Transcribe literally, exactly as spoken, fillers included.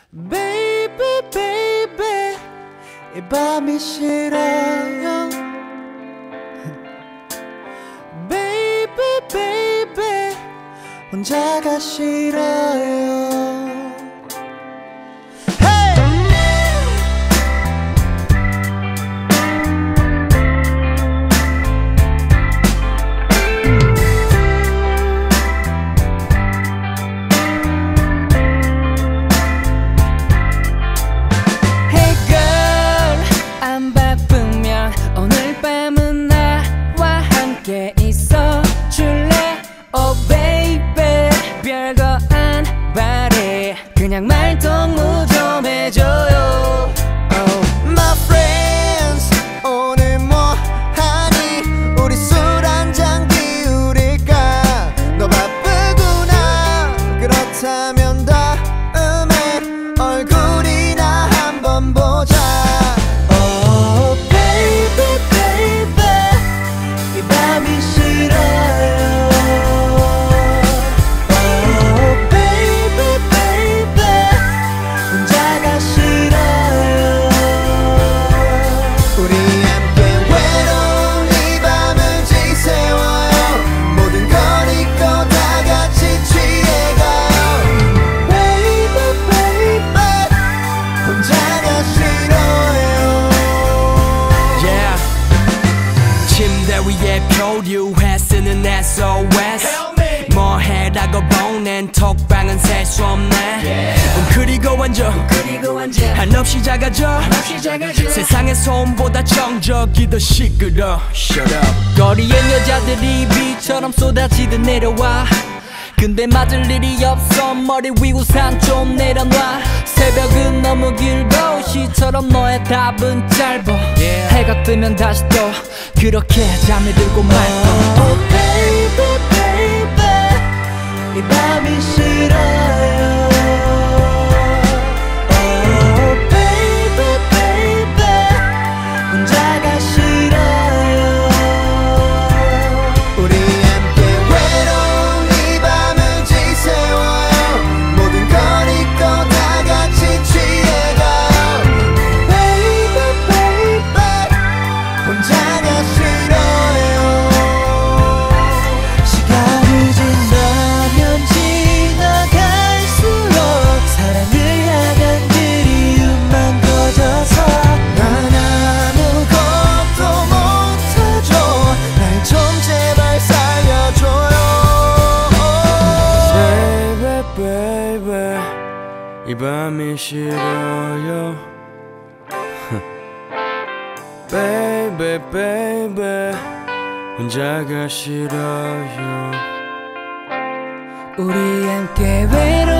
Baby baby 이 밤이 싫어요 Baby baby 혼자가 싫어요 그냥 말동무 좀 해줘요 oh. My friends 오늘 뭐 하니 우리 술 한잔 비우릴까 너 바쁘구나 그렇다면 다음에 얼굴이나 한번 보자 Oh baby baby 이 밤이 싫어요 표류해 쓰는 에스 오 에스 뭐 해라고 보낸 톡방은 셀 수 없네 yeah. 웅크리고 앉아 한없이 작아져 세상의 소음보다 정적이 더 시끄러 Shut up 거리엔 여자들이 비처럼 쏟아지듯 내려와 근데 맞을 일이 없어 머리 위 우산 좀 내려놔 새벽은 너무 길고 시처럼 너의 답은 짧아 yeah. 해가 뜨면 다시 또 그렇게 잠이 들고 말고 Oh baby baby 이 밤이 싫어요 Oh baby baby 혼자가 싫어요 우리 함께 외로운 이 밤을 지새워요 모든 걸 잊고 다 같이 취해가요 Baby baby 혼자가 싫어요 시간이 지나면 지나갈수록 사랑을 향한 그리움만 커져서 난 아무것도 못하죠 날 좀 제발 살려줘요 Baby baby 이 밤이 싫어요 Baby baby 혼자가 싫어요 우리 함께 외로운